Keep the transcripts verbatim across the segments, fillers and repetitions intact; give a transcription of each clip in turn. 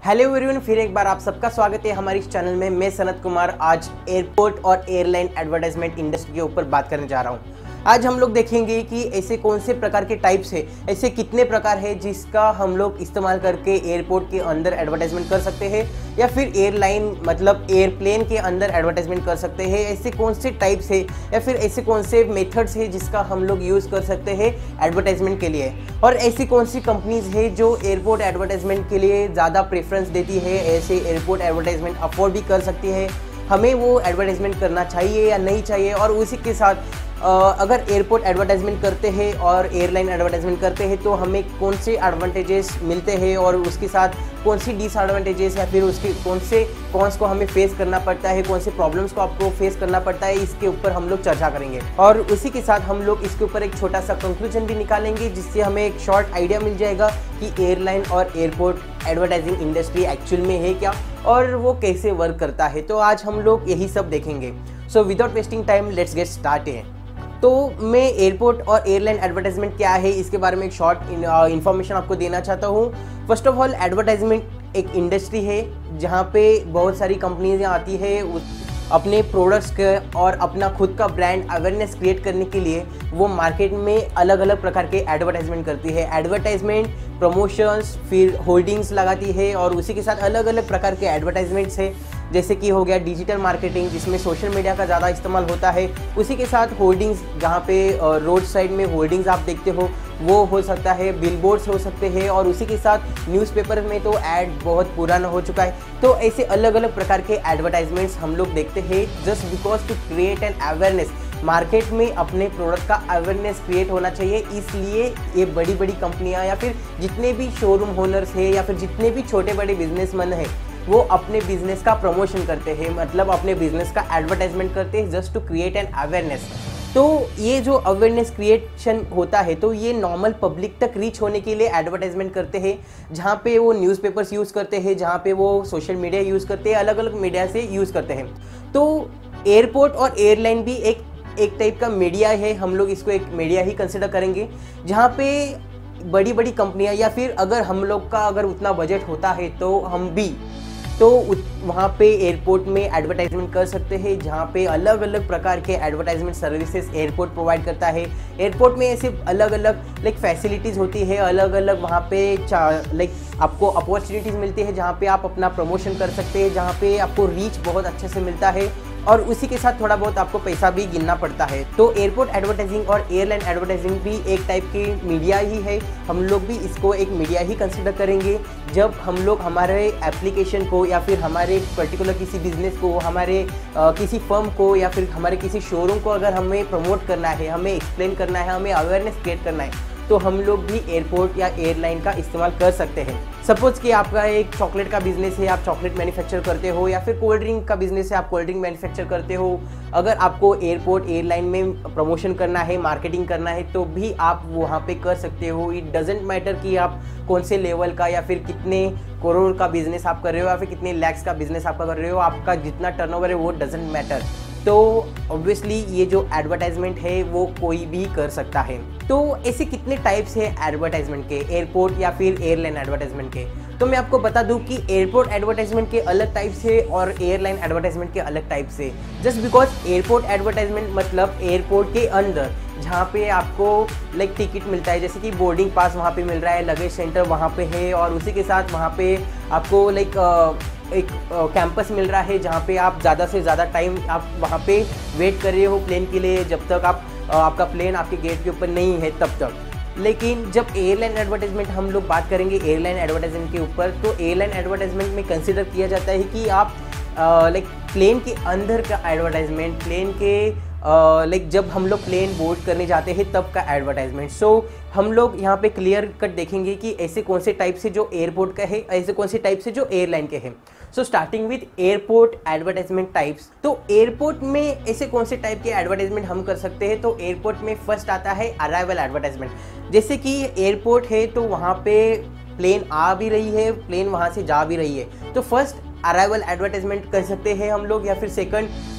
Hello everyone, फिर एक बार आप सबका स्वागत है हमारे इस चैनल में। मैं सनत कुमार आज एयरपोर्ट और एयरलाइन एडवर्टाइजमेंट इंडस्ट्री के ऊपर बात करने जा रहा हूँ। आज हम लोग देखेंगे कि ऐसे कौन से प्रकार के टाइप्स है, ऐसे कितने प्रकार है जिसका हम लोग इस्तेमाल करके एयरपोर्ट के अंदर एडवर्टाइजमेंट कर सकते हैं या फिर एयरलाइन मतलब एयरप्लेन के अंदर एडवर्टाइजमेंट कर सकते हैं। ऐसे कौन से टाइप्स है या फिर ऐसे कौन से मेथड्स है जिसका हम लोग यूज़ कर सकते हैं एडवर्टाइजमेंट के लिए, और ऐसी कौन सी कंपनीज है जो एयरपोर्ट एडवर्टाइजमेंट के लिए ज़्यादा प्रेफरेंस देती है, ऐसे एयरपोर्ट एडवर्टाइजमेंट अफोर्ड भी कर सकती है, हमें वो एडवर्टाइजमेंट करना चाहिए या नहीं चाहिए। और उसी के साथ अगर एयरपोर्ट एडवर्टाइजमेंट करते हैं और एयरलाइन एडवर्टाइजमेंट करते हैं तो हमें कौन से एडवांटेजेस मिलते हैं और उसके साथ कौन सी डिसएडवांटेजेस या फिर उसके कौन से कॉन्स को हमें फेस करना पड़ता है, कौन से प्रॉब्लम्स को आपको फेस करना पड़ता है, इसके ऊपर हम लोग चर्चा करेंगे। और उसी के साथ हम लोग इसके ऊपर एक छोटा सा कंक्लूजन भी निकालेंगे जिससे हमें एक शॉर्ट आइडिया मिल जाएगा कि एयरलाइन और एयरपोर्ट एडवर्टाइजिंग इंडस्ट्री एक्चुअल में है क्या और वो कैसे वर्क करता है। तो आज हम लोग यही सब देखेंगे। So without wasting time let's get started. तो मैं एयरपोर्ट और एयरलाइन एडवर्टाइजमेंट क्या है इसके बारे में एक शॉर्ट इन्फॉर्मेशन आपको देना चाहता हूँ। फर्स्ट ऑफ ऑल, एडवर्टाइजमेंट एक इंडस्ट्री है जहाँ पे बहुत सारी कंपनीज आती है अपने प्रोडक्ट्स के और अपना खुद का ब्रांड अवेयरनेस क्रिएट करने के लिए वो मार्केट में अलग अलग प्रकार के एडवर्टाइजमेंट करती है। एडवर्टाइजमेंट, प्रमोशंस, फिर होल्डिंग्स लगाती है और उसी के साथ अलग अलग प्रकार के एडवर्टाइजमेंट्स है, जैसे कि हो गया डिजिटल मार्केटिंग जिसमें सोशल मीडिया का ज़्यादा इस्तेमाल होता है। उसी के साथ होल्डिंग्स, जहाँ पे रोड साइड में होल्डिंग्स आप देखते हो वो हो सकता है, बिलबोर्ड्स हो सकते हैं, और उसी के साथ न्यूज़पेपर में तो ऐड बहुत पुराना हो चुका है। तो ऐसे अलग अलग प्रकार के एडवर्टाइजमेंट्स हम लोग देखते हैं just because to create an awareness. Market में अपने प्रोडक्ट का अवेयरनेस क्रिएट होना चाहिए, इसलिए ये बड़ी बड़ी कंपनियां या फिर जितने भी शोरूम ओनर्स हैं या फिर जितने भी छोटे बड़े बिजनेसमैन हैं वो अपने बिजनेस का प्रमोशन करते हैं, मतलब अपने बिजनेस का एडवर्टाइजमेंट करते हैं just to create an awareness. तो ये जो अवेयरनेस क्रिएशन होता है तो ये नॉर्मल पब्लिक तक रीच होने के लिए एडवर्टाइजमेंट करते हैं, जहाँ पे वो न्यूज़पेपर्स यूज़ करते हैं, जहाँ पे वो सोशल मीडिया यूज़ करते हैं, अलग अलग मीडिया से यूज़ करते हैं। तो एयरपोर्ट और एयरलाइन भी एक एक टाइप का मीडिया है, हम लोग इसको एक मीडिया ही कंसिडर करेंगे, जहाँ पे बड़ी बड़ी कंपनियाँ या फिर अगर हम लोग का अगर उतना बजट होता है तो हम भी तो वहाँ पे एयरपोर्ट में एडवर्टाइजमेंट कर सकते हैं, जहाँ पे अलग अलग प्रकार के एडवर्टाइजमेंट सर्विसेज एयरपोर्ट प्रोवाइड करता है। एयरपोर्ट में ऐसे अलग अलग लाइक फैसिलिटीज़ होती है, अलग अलग वहाँ पे लाइक आपको अपॉर्चुनिटीज़ मिलती है जहाँ पे आप अपना प्रमोशन कर सकते हैं, जहाँ पे आपको रीच बहुत अच्छे से मिलता है और उसी के साथ थोड़ा बहुत आपको पैसा भी गिनना पड़ता है। तो एयरपोर्ट एडवर्टाइजिंग और एयरलाइन एडवर्टाइजिंग भी एक टाइप की मीडिया ही है, हम लोग भी इसको एक मीडिया ही कंसिडर करेंगे। जब हम लोग हमारे एप्लीकेशन को या फिर हमारे पर्टिकुलर किसी बिजनेस को, हमारे आ, किसी फर्म को या फिर हमारे किसी शोरूम को अगर हमें प्रमोट करना है, हमें एक्सप्लेन करना है, हमें अवेयरनेस क्रिएट करना है, तो हम लोग भी एयरपोर्ट या एयरलाइन का इस्तेमाल कर सकते हैं। सपोज कि आपका एक चॉकलेट का बिजनेस है, आप चॉकलेट मैन्युफैक्चर करते हो, या फिर कोल्ड ड्रिंक का बिजनेस है, आप कोल्ड ड्रिंक मैन्युफैक्चर करते हो। अगर आपको एयरपोर्ट एयरलाइन में प्रमोशन करना है, मार्केटिंग करना है, तो भी आप वहाँ पे कर सकते हो। इट डजेंट मैटर कि आप कौन से लेवल का या फिर कितने करोड़ का बिजनेस आप कर रहे हो या फिर कितने लैक्स का बिजनेस आपका कर रहे हो, आपका जितना टर्नओवर है वो डजेंट मैटर। तो ऑब्वियसली ये जो एडवर्टाइजमेंट है वो कोई भी कर सकता है। तो ऐसे कितने टाइप्स है एडवर्टाइजमेंट के, एयरपोर्ट या फिर एयरलाइन एडवर्टाइजमेंट के, तो मैं आपको बता दूं कि एयरपोर्ट एडवर्टाइजमेंट के अलग टाइप्स है और एयरलाइन एडवर्टाइजमेंट के अलग टाइप्स है। जस्ट बिकॉज एयरपोर्ट एडवर्टाइजमेंट मतलब एयरपोर्ट के अंदर जहाँ पे आपको लाइक टिकट मिलता है, जैसे कि बोर्डिंग पास वहाँ पे मिल रहा है, लगेज सेंटर वहाँ पे है, और उसी के साथ वहाँ पे आपको लाइक एक कैंपस मिल रहा है जहाँ पे आप ज़्यादा से ज़्यादा टाइम आप वहाँ पे वेट कर रहे हो प्लेन के लिए, जब तक आप आपका प्लेन आपके गेट के ऊपर नहीं है तब तक। लेकिन जब एयरलाइन एडवर्टाइजमेंट हम लोग बात करेंगे एयरलाइन एडवर्टाइजमेंट के ऊपर, तो एयरलाइन एडवर्टाइजमेंट में कंसिडर किया जाता है कि आप लाइक प्लेन के अंदर का एडवर्टाइजमेंट, प्लेन के लाइक uh, जब हम लोग प्लेन बोर्ड करने जाते हैं तब का एडवर्टाइजमेंट। सो so, हम लोग यहाँ पे क्लियर कट देखेंगे कि ऐसे कौन से टाइप से जो एयरपोर्ट का है, ऐसे कौन से टाइप से जो एयरलाइन के हैं। So starting with airport advertisement types. तो एयरपोर्ट में ऐसे कौन से टाइप के एडवर्टाइजमेंट हम कर सकते हैं, तो एयरपोर्ट में फर्स्ट आता है अराइवल एडवर्टाइजमेंट। जैसे कि एयरपोर्ट है तो वहाँ पे प्लेन आ भी रही है, प्लेन वहाँ से जा भी रही है, तो फर्स्ट अराइवल एडवर्टाइजमेंट कर सकते हैं हम लोग, या फिर सेकंड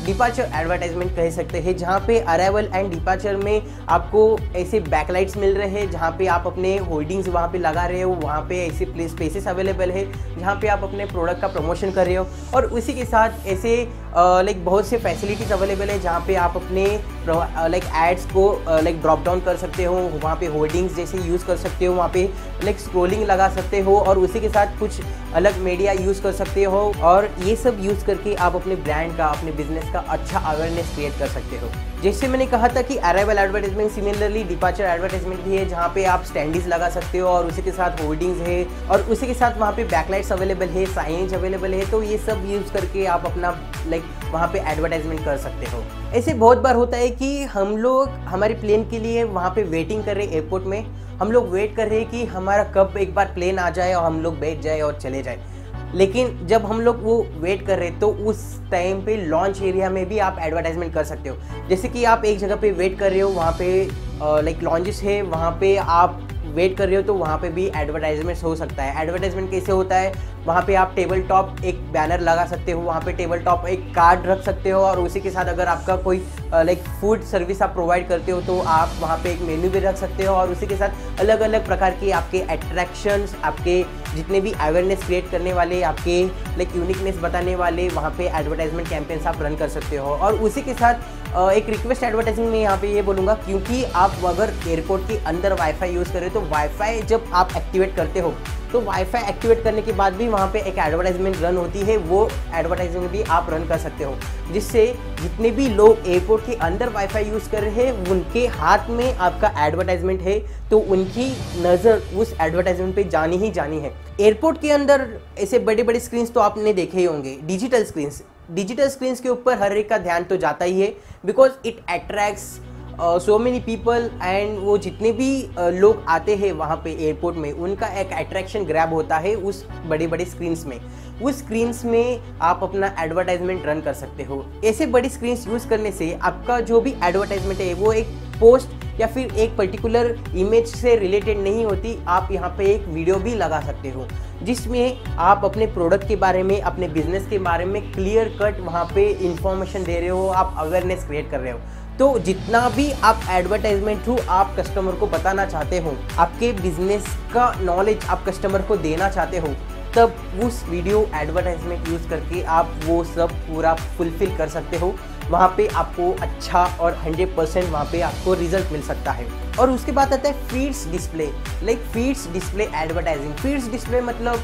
डिपार्चर एडवर्टाइजमेंट कह सकते हैं, जहाँ पे अराइवल एंड डिपार्चर में आपको ऐसे बैकलाइट्स मिल रहे हैं, जहाँ पे आप अपने होल्डिंग्स वहाँ पे लगा रहे हो, वहाँ पे ऐसे स्पेसेस अवेलेबल है जहाँ पे आप अपने प्रोडक्ट का प्रमोशन कर रहे हो, और उसी के साथ ऐसे लाइक बहुत से फैसिलिटीज़ अवेलेबल है जहाँ पे आप अपने लाइक एड्स को लाइक ड्रॉप डाउन कर सकते हो, वहाँ पे होल्डिंग्स जैसे यूज़ कर सकते हो, वहाँ पे लाइक स्क्रोलिंग लगा सकते हो, और उसी के साथ कुछ अलग मीडिया यूज़ कर सकते हो, और ये सब यूज़ करके आप अपने ब्रांड का, अपने बिजनेस का अच्छा अवेयरनेस क्रिएट कर सकते हो। जैसे मैंने कहा था कि arrival advertisement, similarly departure advertisement भी है, जहाँ पे आप स्टैंडीज लगा सकते हो और उसी के साथ होल्डिंग्स है, और उसी के साथ वहाँ पे बैकलाइट्स अवेलेबल है, साइनेज अवेलेबल है, तो ये सब यूज़ करके आप अपना लाइक वहाँ पे एडवर्टाइजमेंट कर सकते हो। ऐसे बहुत बार होता है कि हम लोग हमारे प्लेन के लिए वहाँ पे वेटिंग कर रहे हैं एयरपोर्ट में, हम लोग वेट कर रहे हैं कि हमारा कब एक बार प्लेन आ जाए और हम लोग बैठ जाए और चले जाए, लेकिन जब हम लोग वो वेट कर रहे हैं तो उस टाइम पे लॉन्च एरिया में भी आप एडवर्टाइजमेंट कर सकते हो। जैसे कि आप एक जगह पे वेट कर रहे हो, वहाँ पे लाइक लॉन्चेस है, वहाँ पे आप वेट कर रहे हो, तो वहाँ पे भी एडवर्टाइजमेंट हो सकता है। एडवर्टाइजमेंट कैसे होता है, वहाँ पे आप टेबल टॉप एक बैनर लगा सकते हो, वहाँ पे टेबल टॉप एक कार्ड रख सकते हो, और उसी के साथ अगर आपका कोई लाइक फूड सर्विस आप प्रोवाइड करते हो तो आप वहाँ पे एक मेन्यू भी रख सकते हो, और उसी के साथ अलग अलग प्रकार के आपके अट्रैक्शंस, आपके जितने भी अवेयरनेस क्रिएट करने वाले, आपके लाइक यूनिकनेस बताने वाले वहाँ पे एडवर्टाइजमेंट कैंपेन्स आप रन कर सकते हो। और उसी के साथ एक रिक्वेस्ट एडवर्टाइजिंग में यहाँ पे ये बोलूँगा, क्योंकि आप अगर एयरपोर्ट के अंदर वाईफाई यूज़ करें तो वाईफाई जब आप एक्टिवेट करते हो तो वाईफाई एक्टिवेट करने के बाद भी वहाँ पे एक एडवर्टाइजमेंट रन होती है, वो एडवर्टाइजमेंट भी आप रन कर सकते हो, जिससे जितने भी लोग एयरपोर्ट के अंदर वाईफाई यूज़ कर रहे हैं उनके हाथ में आपका एडवर्टाइजमेंट है, तो उनकी नज़र उस एडवर्टाइजमेंट पे जानी ही जानी है। एयरपोर्ट के अंदर ऐसे बड़े बड़े स्क्रीन्स तो आपने देखे ही होंगे, डिजिटल स्क्रीन्स डिजिटल स्क्रीन्स के ऊपर हर एक का ध्यान तो जाता ही है, because it attracts so many people, and वो जितने भी uh, लोग आते हैं वहाँ पे एयरपोर्ट में, उनका एक अट्रैक्शन ग्रैब होता है उस बड़े बड़े स्क्रीन्स में। उस स्क्रीन्स में आप अपना एडवर्टाइजमेंट रन कर सकते हो। ऐसे बड़ी स्क्रीन्स यूज़ करने से आपका जो भी एडवर्टाइजमेंट है वो एक पोस्ट या फिर एक पर्टिकुलर इमेज से रिलेटेड नहीं होती, आप यहाँ पे एक वीडियो भी लगा सकते हो जिसमें आप अपने प्रोडक्ट के बारे में, अपने बिजनेस के बारे में क्लियर कट वहाँ पे इंफॉर्मेशन दे रहे हो, आप अवेयरनेस क्रिएट कर रहे हो। तो जितना भी आप एडवर्टाइजमेंट थ्रू आप कस्टमर को बताना चाहते हो, आपके बिजनेस का नॉलेज आप कस्टमर को देना चाहते हो, तब उस वीडियो एडवर्टाइजमेंट यूज़ करके आप वो सब पूरा फुलफिल कर सकते हो। वहाँ पे आपको अच्छा और हंड्रेड परसेंट वहाँ पे आपको रिजल्ट मिल सकता है। और उसके बाद आता है feeds display, like feeds display advertising. Feeds display मतलब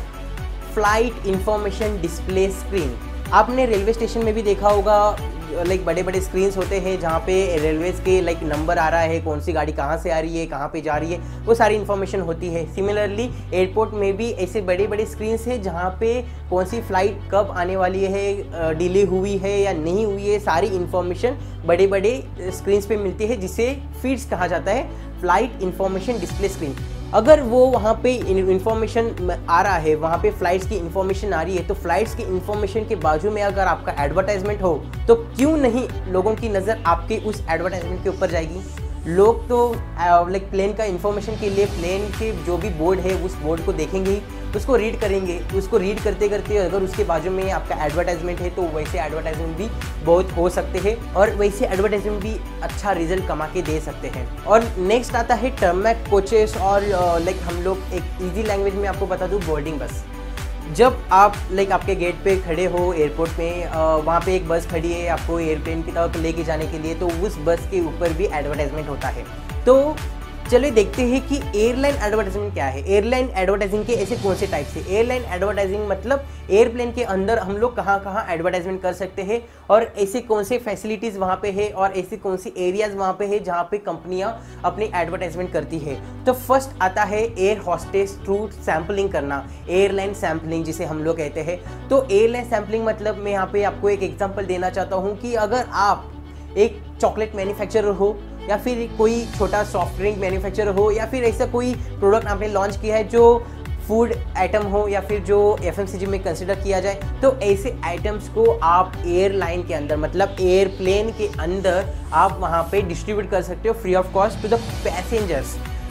फ्लाइट इंफॉर्मेशन डिस्प्ले स्क्रीन। आपने रेलवे स्टेशन में भी देखा होगा, लाइक बड़े बड़े स्क्रीन्स होते हैं जहाँ पे रेलवेज़ के लाइक नंबर आ रहा है, कौन सी गाड़ी कहाँ से आ रही है, कहाँ पे जा रही है, वो सारी इन्फॉर्मेशन होती है। सिमिलरली एयरपोर्ट में भी ऐसे बड़े बड़े स्क्रीन्स हैं जहाँ पे कौन सी फ़्लाइट कब आने वाली है, डिले हुई है या नहीं हुई है, सारी इन्फॉर्मेशन बड़े बड़े स्क्रीन्स पे मिलती है, जिसे फीड्स कहा जाता है, फ्लाइट इंफॉर्मेशन डिस्प्ले स्क्रीन। अगर वो वहाँ पे इन्फॉर्मेशन आ रहा है, वहाँ पे फ्लाइट्स की इन्फॉर्मेशन आ रही है, तो फ्लाइट्स की इन्फॉर्मेशन के बाजू में अगर आपका एडवर्टाइजमेंट हो तो क्यों नहीं लोगों की नज़र आपके उस एडवर्टाइजमेंट के ऊपर जाएगी। लोग तो लाइक प्लेन का इन्फॉर्मेशन के लिए प्लेन के जो भी बोर्ड है उस बोर्ड को देखेंगे ही, उसको रीड करेंगे, उसको रीड करते करते अगर उसके बाजू में आपका एडवर्टाइजमेंट है तो वैसे एडवर्टाइजमेंट भी बहुत हो सकते हैं और वैसे एडवर्टाइजमेंट भी अच्छा रिजल्ट कमा के दे सकते हैं। और नेक्स्ट आता है टर्मैक कोचेस और लाइक हम लोग एक ईजी लैंग्वेज में आपको बता दूँ, बोर्डिंग बस। जब आप लाइक आपके गेट पे खड़े हो एयरपोर्ट में, वहाँ पे एक बस खड़ी है आपको एयरप्लेन की तरफ लेके जाने के लिए, तो उस बस के ऊपर भी एडवर्टाइजमेंट होता है। तो चलिए देखते हैं कि एयरलाइन एडवर्टाइजिंग क्या है। एयरलाइन एडवर्टाइजिंग के ऐसे कौन से टाइप्स है। एयरलाइन एडवर्टाइजिंग मतलब एयरप्लेन के अंदर हम लोग कहाँ कहाँ एडवर्टाइजमेंट कर सकते हैं और ऐसे कौन से फैसिलिटीज़ वहाँ पे है और ऐसी कौन सी एरियाज़ वहाँ पे है जहाँ पे कंपनियाँ अपनी एडवर्टाइजमेंट करती है। तो फर्स्ट आता है एयर हॉस्टेस थ्रू सैम्पलिंग करना, एयरलाइन सैम्पलिंग जिसे हम लोग कहते हैं। तो एयरलाइन सैम्पलिंग मतलब मैं यहाँ पे आपको एक एग्जाम्पल देना चाहता हूँ कि अगर आप एक चॉकलेट मैन्युफैक्चरर हो या फिर कोई छोटा सॉफ्ट ड्रिंक मैन्युफैक्चरर हो या फिर ऐसा कोई प्रोडक्ट आपने लॉन्च किया है जो फूड आइटम हो या फिर जो एफएमसीजी में कंसिडर किया जाए, तो ऐसे आइटम्स को आप एयरलाइन के अंदर मतलब एयरप्लेन के अंदर आप वहाँ पे डिस्ट्रीब्यूट कर सकते हो free of cost to the passengers.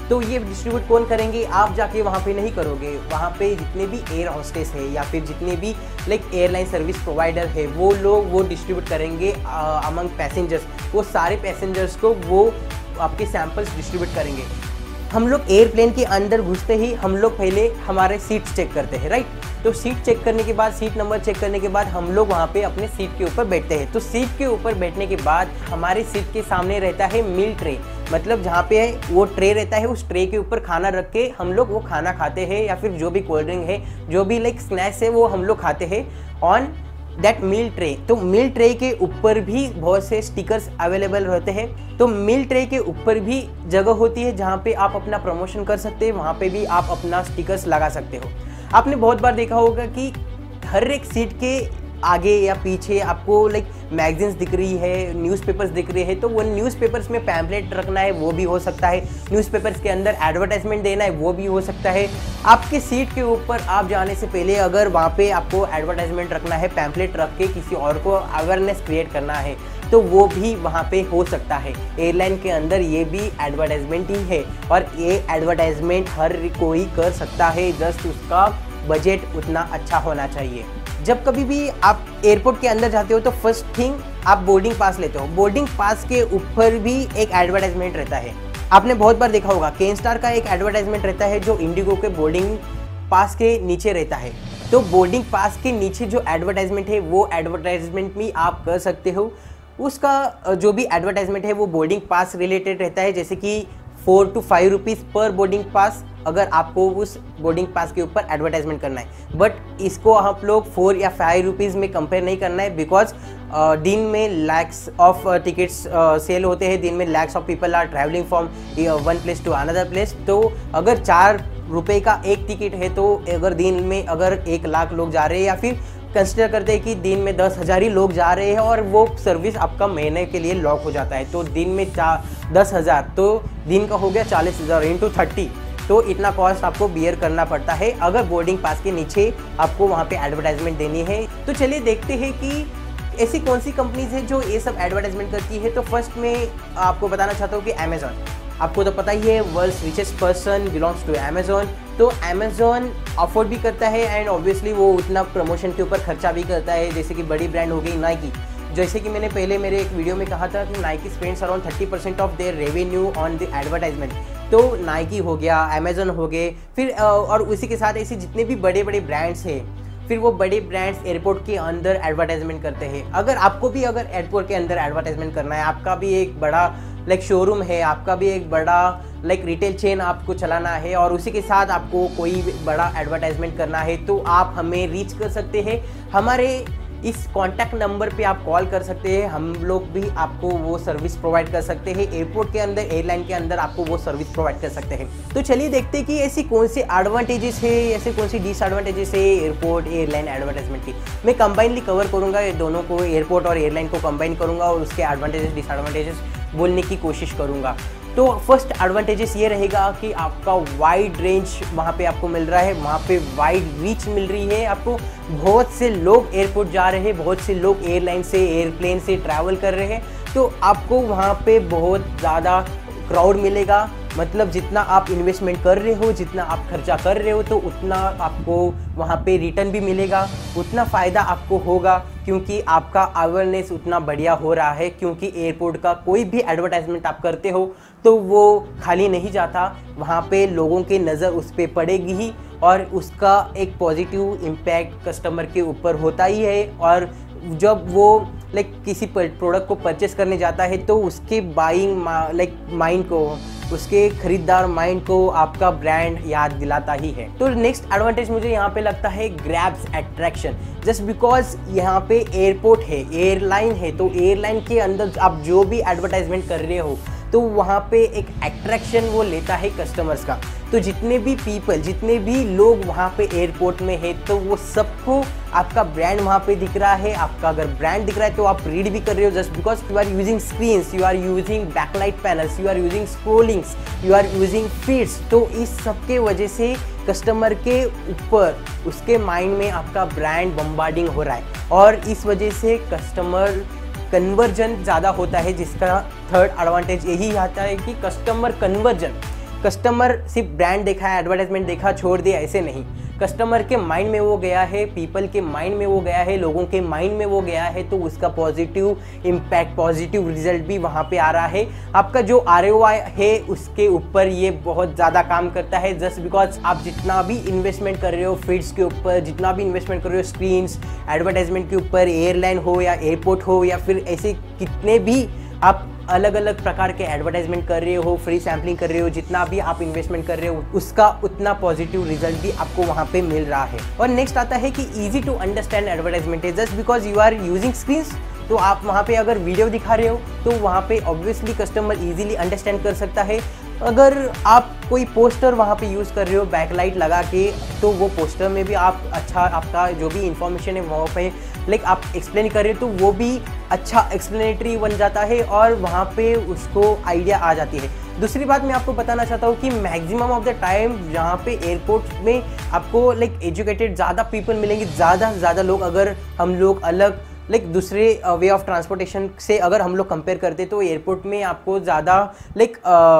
तो ये डिस्ट्रीब्यूट कौन करेंगे, आप जाके वहाँ पे नहीं करोगे, वहाँ पे जितने भी एयर होस्टेस है या फिर जितने भी लाइक एयरलाइन सर्विस प्रोवाइडर है वो लोग वो डिस्ट्रीब्यूट करेंगे अमंग पैसेंजर्स। वो सारे पैसेंजर्स को वो आपके सैंपल्स डिस्ट्रीब्यूट करेंगे। हम लोग एयरप्लेन के अंदर घुसते ही हम लोग पहले हमारे सीट चेक करते हैं, राइट। तो सीट चेक करने के बाद, सीट नंबर चेक करने के बाद हम लोग वहाँ पे अपने सीट के ऊपर बैठते हैं। तो सीट के ऊपर बैठने के बाद हमारे सीट के सामने रहता है मील ट्रे, मतलब जहाँ पे वो ट्रे रहता है उस ट्रे के ऊपर खाना रख के हम लोग वो खाना खाते हैं या फिर जो भी कोल्ड ड्रिंक है, जो भी लाइक स्नैक्स है वो हम लोग खाते हैं ऑन दैट मील ट्रे। तो मील ट्रे के ऊपर भी बहुत से स्टिकर्स अवेलेबल रहते हैं। तो मील ट्रे के ऊपर भी जगह होती है जहाँ पे आप अपना प्रमोशन कर सकते हैं, वहाँ पे भी आप अपना स्टिकर्स लगा सकते हो। आपने बहुत बार देखा होगा कि हर एक सीट के आगे या पीछे आपको लाइक मैगजीन्स दिख रही है, न्यूज़पेपर्स दिख रहे हैं। तो वो न्यूज़पेपर्स में पैम्पलेट रखना है वो भी हो सकता है, न्यूज़पेपर्स के अंदर एडवर्टाइजमेंट देना है वो भी हो सकता है। आपके सीट के ऊपर आप जाने से पहले अगर वहाँ पे आपको एडवर्टाइजमेंट रखना है, पैम्पलेट रख के किसी और को अवेयरनेस क्रिएट करना है तो वो भी वहाँ पे हो सकता है। एयरलाइन के अंदर ये भी एडवर्टाइजमेंट ही है और ये एडवर्टाइजमेंट हर कोई कर सकता है, जस्ट उसका बजट उतना अच्छा होना चाहिए। जब कभी भी आप एयरपोर्ट के अंदर जाते हो तो फर्स्ट थिंग आप बोर्डिंग पास लेते हो। बोर्डिंग पास के ऊपर भी एक एडवर्टाइजमेंट रहता है। आपने बहुत बार देखा होगा केन स्टार का एक एडवर्टाइजमेंट रहता है जो इंडिगो के बोर्डिंग पास के नीचे रहता है। तो बोर्डिंग पास के नीचे जो एडवर्टाइजमेंट है वो एडवर्टाइजमेंट भी आप कर सकते हो। उसका जो भी एडवर्टाइजमेंट है वो बोर्डिंग पास रिलेटेड रहता है, जैसे कि फोर टू फाइव रुपीज़ पर बोर्डिंग पास अगर आपको उस बोर्डिंग पास के ऊपर एडवर्टाइजमेंट करना है। बट इसको आप लोग फोर या फाइव रुपीज़ में कंपेयर नहीं करना है, बिकॉज दिन में लैक्स ऑफ टिकट्स सेल होते हैं, दिन में lakhs of people are travelling from one place to another place. तो अगर चार रुपये का एक टिकट है तो अगर दिन में अगर एक लाख लोग जा रहे हैं या फिर कंसिडर करते हैं कि दिन में दस हज़ार ही लोग जा रहे हैं और वो सर्विस आपका महीने के लिए लॉक हो जाता है, तो दिन में चार दस हज़ार तो दिन का हो गया चालीस हज़ार इंटू थर्टी, तो इतना कॉस्ट आपको बियर करना पड़ता है अगर बोर्डिंग पास के नीचे आपको वहाँ पे एडवर्टाइजमेंट देनी है। तो चलिए देखते हैं कि ऐसी कौन सी कंपनीज है जो ये सब एडवर्टाइजमेंट करती है। तो फर्स्ट में आपको बताना चाहता हूँ कि अमेजॉन, आपको तो पता ही है world's richest person belongs to Amazon. तो अमेजॉन अफोर्ड भी करता है एंड ऑब्वियसली वो उतना प्रमोशन के ऊपर खर्चा भी करता है, जैसे कि बड़ी ब्रांड हो गई नाइकी। जैसे कि मैंने पहले मेरे एक वीडियो में कहा था कि Nike spends around thirty percent of their revenue on the advertisement. तो नाइकी हो गया, अमेजॉन हो गए, फिर और उसी के साथ ऐसे जितने भी बड़े बड़े ब्रांड्स हैं, फिर वो बड़े ब्रांड्स एयरपोर्ट के अंदर एडवर्टाइजमेंट करते हैं। अगर आपको भी अगर एयरपोर्ट के अंदर एडवर्टाइजमेंट करना है, आपका भी एक बड़ा लाइक शोरूम है, आपका भी एक बड़ा लाइक रिटेल चेन आपको चलाना है और उसी के साथ आपको कोई बड़ा एडवर्टाइजमेंट करना है, तो आप हमें रीच कर सकते हैं। हमारे इस कॉन्टैक्ट नंबर पे आप कॉल कर सकते हैं, हम लोग भी आपको वो सर्विस प्रोवाइड कर सकते हैं। एयरपोर्ट के अंदर, एयरलाइन के अंदर आपको वो सर्विस प्रोवाइड कर सकते हैं। तो चलिए देखते हैं कि ऐसी कौन सी एडवांटेजेस है, ऐसे कौन सी डिसएडवांटेजेस है एयरपोर्ट एयरलाइन एडवर्टाइजमेंट की। मैं कंबाइनली कवर करूँगा ये दोनों को, एयरपोर्ट और एयरलाइन को कंबाइन करूँगा और उसके एडवांटेजेस डिसएडवांटेजेस बोलने की कोशिश करूँगा। तो फर्स्ट एडवांटेजेस ये रहेगा कि आपका वाइड रेंज वहाँ पे आपको मिल रहा है, वहाँ पे वाइड रीच मिल रही है आपको। बहुत से लोग एयरपोर्ट जा रहे हैं, बहुत से लोग एयरलाइन से एयरप्लेन से ट्रैवल कर रहे हैं, तो आपको वहाँ पे बहुत ज़्यादा क्राउड मिलेगा। मतलब जितना आप इन्वेस्टमेंट कर रहे हो, जितना आप खर्चा कर रहे हो, तो उतना आपको वहाँ पे रिटर्न भी मिलेगा, उतना फ़ायदा आपको होगा, क्योंकि आपका अवेयरनेस उतना बढ़िया हो रहा है। क्योंकि एयरपोर्ट का कोई भी एडवर्टाइजमेंट आप करते हो तो वो खाली नहीं जाता, वहाँ पे लोगों की नज़र उस पर पड़ेगी ही और उसका एक पॉजिटिव इम्पैक्ट कस्टमर के ऊपर होता ही है। और जब वो लाइक किसी प्रोडक्ट को परचेस करने जाता है तो उसके बाइंग लाइक माइंड को, उसके खरीदार माइंड को आपका ब्रांड याद दिलाता ही है। तो नेक्स्ट एडवांटेज मुझे यहाँ पे लगता है ग्रैब्स अट्रैक्शन। जस्ट बिकॉज यहाँ पे एयरपोर्ट है, एयरलाइन है, तो एयरलाइन के अंदर आप जो भी एडवर्टाइजमेंट कर रहे हो तो वहाँ पे एक अट्रैक्शन वो लेता है कस्टमर्स का। तो जितने भी पीपल, जितने भी लोग वहाँ पे एयरपोर्ट में है, तो वो सबको आपका ब्रांड वहाँ पे दिख रहा है। आपका अगर ब्रांड दिख रहा है तो आप रीड भी कर रहे हो, just because you are using screens, you are using backlight panels, you are using scrollings, you are using feeds. तो इस सब के वजह से कस्टमर के ऊपर, उसके माइंड में आपका ब्रांड बम्बार्डिंग हो रहा है और इस वजह से कस्टमर कन्वर्जन ज़्यादा होता है, जिसका थर्ड एडवांटेज यही आता है कि कस्टमर कन्वर्जन। कस्टमर सिर्फ ब्रांड देखा है, एडवर्टाइजमेंट देखा, छोड़ दिया, ऐसे नहीं। कस्टमर के माइंड में वो गया है, पीपल के माइंड में वो गया है, लोगों के माइंड में वो गया है, तो उसका पॉजिटिव इम्पैक्ट, पॉजिटिव रिजल्ट भी वहाँ पे आ रहा है। आपका जो आर ओ आई है उसके ऊपर ये बहुत ज़्यादा काम करता है, जस्ट बिकॉज आप जितना भी इन्वेस्टमेंट कर रहे हो फीड्स के ऊपर, जितना भी इन्वेस्टमेंट कर रहे हो स्क्रीन्स, एडवर्टाइजमेंट के ऊपर, एयरलाइन हो या एयरपोर्ट हो या फिर ऐसे कितने भी आप अलग अलग प्रकार के एडवर्टाइजमेंट कर रहे हो, फ्री सैम्पलिंग कर रहे हो, जितना भी आप इन्वेस्टमेंट कर रहे हो उसका उतना पॉजिटिव रिजल्ट भी आपको वहाँ पे मिल रहा है। और नेक्स्ट आता है कि इजी टू अंडरस्टैंड एडवर्टाइजमेंट है, just because you are using screens, तो आप वहाँ पे अगर वीडियो दिखा रहे हो तो वहाँ पे ऑब्वियसली कस्टमर इजीली अंडरस्टैंड कर सकता है। अगर आप कोई पोस्टर वहाँ पे यूज़ कर रहे हो बैकलाइट लगा के, तो वो पोस्टर में भी आप अच्छा आपका जो भी इंफॉर्मेशन है वहाँ पे लाइक आप एक्सप्लेन कर रहे हो तो वो भी अच्छा एक्सप्लेनेटरी बन जाता है और वहाँ पे उसको आइडिया आ जाती है। दूसरी बात मैं आपको बताना चाहता हूँ कि मैक्सिमम ऑफ द टाइम जहाँ पे एयरपोर्ट में आपको लाइक एजुकेटेड ज़्यादा पीपल मिलेंगे, ज़्यादा से ज़्यादा लोग। अगर हम लोग अलग लाइक दूसरे वे ऑफ ट्रांसपोर्टेशन से अगर हम लोग कंपेयर करते तो एयरपोर्ट में आपको ज़्यादा लाइक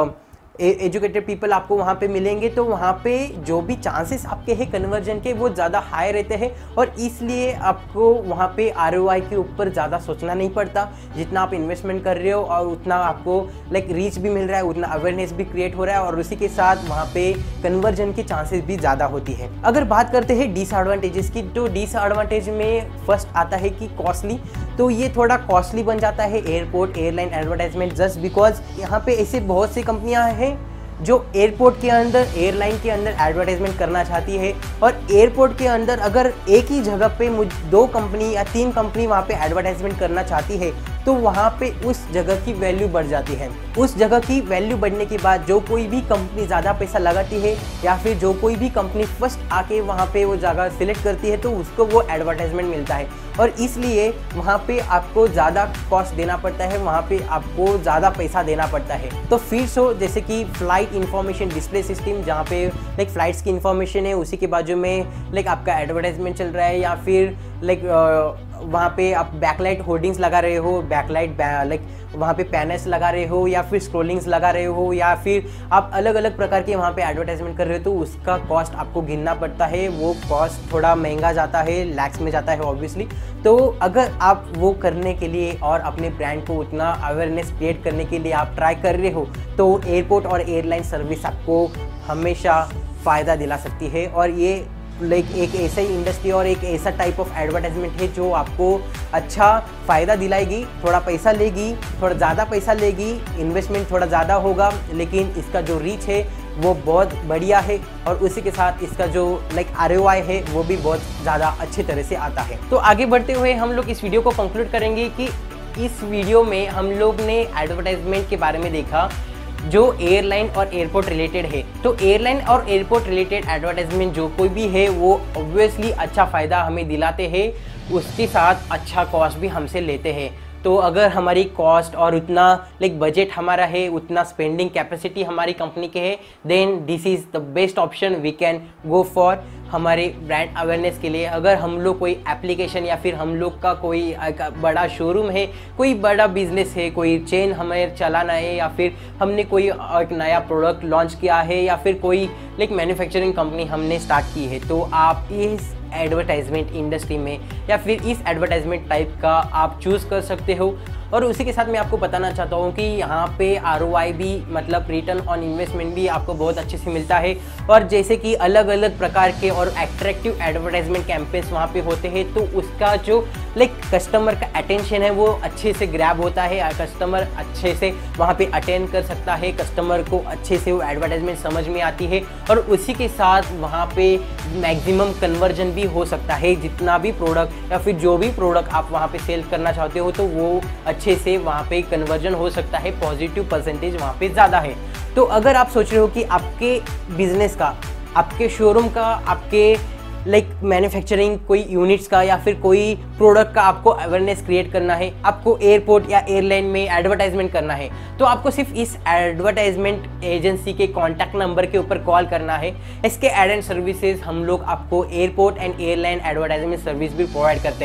एजुकेटेड पीपल आपको वहाँ पे मिलेंगे, तो वहाँ पे जो भी चांसेस आपके हैं कन्वर्जन के वो ज़्यादा हाई रहते हैं और इसलिए आपको वहाँ पे आर ओ आई के ऊपर ज़्यादा सोचना नहीं पड़ता। जितना आप इन्वेस्टमेंट कर रहे हो और उतना आपको लाइक रीच भी मिल रहा है, उतना अवेयरनेस भी क्रिएट हो रहा है और उसी के साथ वहाँ पे कन्वर्जन की चांसेस भी ज़्यादा होती है। अगर बात करते हैं डिसएडवांटेजेस की, तो डिसएडवांटेज में फर्स्ट आता है कि कॉस्टली, तो ये थोड़ा कॉस्टली बन जाता है airport airline advertisement, just because यहाँ पे ऐसे बहुत सी कंपनियाँ हैं जो एयरपोर्ट के अंदर एयरलाइन के अंदर एडवर्टाइजमेंट करना चाहती है और एयरपोर्ट के अंदर अगर एक ही जगह पे मुझ दो कंपनी या तीन कंपनी वहाँ पे एडवर्टाइजमेंट करना चाहती है तो वहाँ पे उस जगह की वैल्यू बढ़ जाती है। उस जगह की वैल्यू बढ़ने के बाद जो कोई भी कंपनी ज़्यादा पैसा लगाती है या फिर जो कोई भी कंपनी फर्स्ट आके वहाँ पे वो जगह सिलेक्ट करती है तो उसको वो एडवर्टाइजमेंट मिलता है और इसलिए वहाँ पे आपको ज़्यादा कॉस्ट देना पड़ता है, वहाँ पे आपको ज़्यादा पैसा देना पड़ता है। तो फिर सो जैसे कि फ्लाइट इंफॉर्मेशन डिस्प्ले सिस्टम, जहाँ पे लाइक फ्लाइट्स की इंफॉर्मेशन है, उसी के बाजू में लाइक आपका एडवर्टाइजमेंट चल रहा है या फिर लाइक वहाँ पे आप बैकलाइट होर्डिंग्स लगा रहे हो, बैकलाइट लाइक वहाँ पे पैनल्स लगा रहे हो या फिर स्क्रोलिंग्स लगा रहे हो या फिर आप अलग अलग प्रकार के वहाँ पे एडवर्टाइजमेंट कर रहे हो, तो उसका कॉस्ट आपको गिनना पड़ता है। वो कॉस्ट थोड़ा महंगा जाता है, लैक्स में जाता है ऑब्वियसली। तो अगर आप वो करने के लिए और अपने ब्रांड को उतना अवेयरनेस क्रिएट करने के लिए आप ट्राई कर रहे हो तो एयरपोर्ट और एयरलाइन सर्विस आपको हमेशा फ़ायदा दिला सकती है। और ये लाइक एक ऐसा ही इंडस्ट्री और एक ऐसा टाइप ऑफ एडवर्टाइजमेंट है जो आपको अच्छा फ़ायदा दिलाएगी, थोड़ा पैसा लेगी, थोड़ा ज़्यादा पैसा लेगी, इन्वेस्टमेंट थोड़ा ज़्यादा होगा, लेकिन इसका जो रीच है वो बहुत बढ़िया है और उसी के साथ इसका जो लाइक आर ओ आई है वो भी बहुत ज़्यादा अच्छी तरह से आता है। तो आगे बढ़ते हुए हम लोग इस वीडियो को कंक्लूड करेंगे कि इस वीडियो में हम लोग ने एडवर्टाइजमेंट के बारे में देखा जो एयरलाइन और एयरपोर्ट रिलेटेड है। तो एयरलाइन और एयरपोर्ट रिलेटेड एडवर्टाइजमेंट जो कोई भी है वो ऑब्वियसली अच्छा फ़ायदा हमें दिलाते हैं, उसके साथ अच्छा कॉस्ट भी हमसे लेते हैं। तो अगर हमारी कॉस्ट और उतना लाइक बजट हमारा है, उतना स्पेंडिंग कैपेसिटी हमारी कंपनी के है, then this is the best option we can go for हमारे ब्रांड अवेयरनेस के लिए। अगर हम लोग कोई एप्लीकेशन या फिर हम लोग का कोई बड़ा शोरूम है, कोई बड़ा बिजनेस है, कोई चेन हमें चलाना है या फिर हमने कोई एक नया प्रोडक्ट लॉन्च किया है या फिर कोई लाइक मैन्युफैक्चरिंग कंपनी हमने स्टार्ट की है, तो आप इस एडवर्टाइजमेंट इंडस्ट्री में या फिर इस एडवर्टाइजमेंट टाइप का आप चूज़ कर सकते हो। और उसी के साथ मैं आपको बताना चाहता हूँ कि यहाँ पे आर ओ आई भी मतलब रिटर्न ऑन इन्वेस्टमेंट भी आपको बहुत अच्छे से मिलता है। और जैसे कि अलग अलग प्रकार के और एट्रैक्टिव एडवर्टाइजमेंट कैंपेन्स वहाँ पे होते हैं तो उसका जो लाइक कस्टमर का अटेंशन है वो अच्छे से ग्रैब होता है, कस्टमर अच्छे से वहाँ पे अटेंड कर सकता है, कस्टमर को अच्छे से वो एडवर्टाइजमेंट समझ में आती है और उसी के साथ वहाँ पे मैक्सिमम कन्वर्जन भी हो सकता है। जितना भी प्रोडक्ट या फिर जो भी प्रोडक्ट आप वहाँ पे सेल करना चाहते हो तो वो अच्छे से वहाँ पे कन्वर्जन हो सकता है, पॉजिटिव परसेंटेज वहाँ पे ज़्यादा है। तो अगर आप सोच रहे हो कि आपके बिजनेस का, आपके शोरूम का, आपके लाइक मैन्युफैक्चरिंग कोई यूनिट्स का या फिर कोई प्रोडक्ट का आपको अवेयरनेस क्रिएट करना है, आपको एयरपोर्ट या एयरलाइन में एडवर्टाइजमेंट करना है, तो आपको सिर्फ इस एडवर्टाइजमेंट एजेंसी के कॉन्टैक्ट नंबर के ऊपर कॉल करना है। इसके एड एंड सर्विसेज हम लोग आपको airport and airline advertisement service भी प्रोवाइड करते हैं।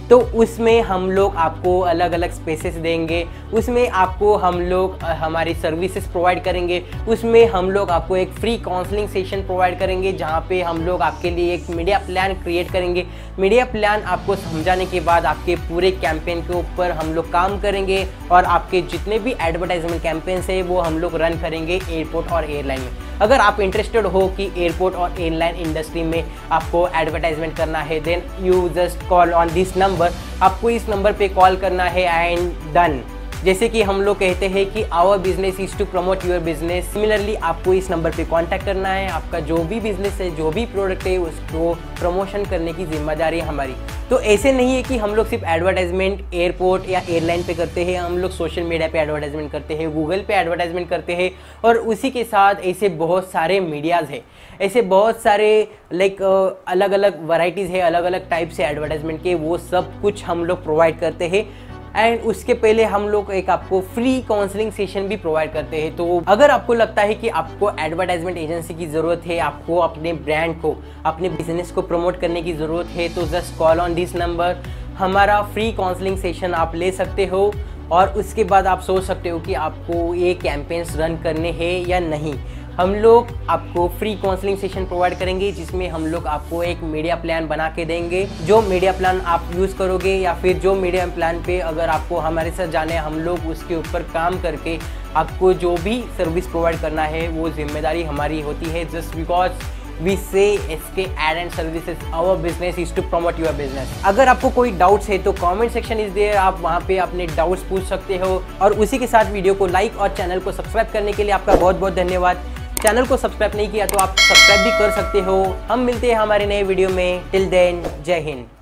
तो उसमें हम लोग आपको अलग अलग स्पेसेस देंगे, उसमें आपको हम लोग हमारी सर्विसेज प्रोवाइड करेंगे, उसमें हम लोग आपको एक फ्री काउंसलिंग सेशन प्रोवाइड करेंगे जहां पे हम लोग आपके लिए एक मीडिया प्लान क्रिएट करेंगे। मीडिया प्लान आपको समझाने के बाद आपके पूरे कैंपेन के ऊपर हम लोग काम करेंगे और आपके जितने भी एडवर्टाइजमेंट कैंपेन्स है वो हम लोग रन करेंगे एयरपोर्ट और एयरलाइन में। अगर आप इंटरेस्टेड हो कि एयरपोर्ट और एयरलाइन इंडस्ट्री में आपको एडवर्टाइजमेंट करना है, then you just call on this number. आपको इस नंबर पे कॉल करना है एंड डन। जैसे कि हम लोग कहते हैं कि our business is to promote your business, similarly आपको इस नंबर पे कांटेक्ट करना है। आपका जो भी बिजनेस है, जो भी प्रोडक्ट है, उसको प्रमोशन करने की जिम्मेदारी है हमारी। तो ऐसे नहीं है कि हम लोग सिर्फ एडवर्टाइजमेंट एयरपोर्ट या एयरलाइन पे करते हैं, हम लोग सोशल मीडिया पे एडवर्टाइजमेंट करते हैं, गूगल पे एडवर्टाइजमेंट करते हैं और उसी के साथ ऐसे बहुत सारे मीडियाज़ है, ऐसे बहुत सारे लाइक अलग अलग वैरायटीज़ है, अलग अलग टाइप से एडवर्टाइजमेंट के, वो सब कुछ हम लोग प्रोवाइड करते हैं। एंड उसके पहले हम लोग एक आपको फ्री काउंसलिंग सेशन भी प्रोवाइड करते हैं। तो अगर आपको लगता है कि आपको एडवर्टाइजमेंट एजेंसी की ज़रूरत है, आपको अपने ब्रांड को, अपने बिजनेस को प्रमोट करने की ज़रूरत है, तो just call on this number. हमारा फ्री काउंसलिंग सेशन आप ले सकते हो और उसके बाद आप सोच सकते हो कि आपको ये कैंपेन्स रन करने हैं या नहीं। हम लोग आपको फ्री काउंसलिंग सेशन प्रोवाइड करेंगे जिसमें हम लोग आपको एक मीडिया प्लान बना के देंगे। जो मीडिया प्लान आप यूज़ करोगे या फिर जो मीडिया प्लान पे अगर आपको हमारे साथ जाने, हम लोग उसके ऊपर काम करके आपको जो भी सर्विस प्रोवाइड करना है वो जिम्मेदारी हमारी होती है। Just because we say SK ad and services our business is to promote your business. अगर आपको कोई डाउट्स है तो कमेंट सेक्शन इज देयर, आप वहाँ पे अपने डाउट्स पूछ सकते हो। और उसी के साथ वीडियो को लाइक और चैनल को सब्सक्राइब करने के लिए आपका बहुत बहुत धन्यवाद। चैनल को सब्सक्राइब नहीं किया तो आप सब्सक्राइब भी कर सकते हो। हम मिलते हैं हमारे नए वीडियो में। टिल देन, जय हिंद।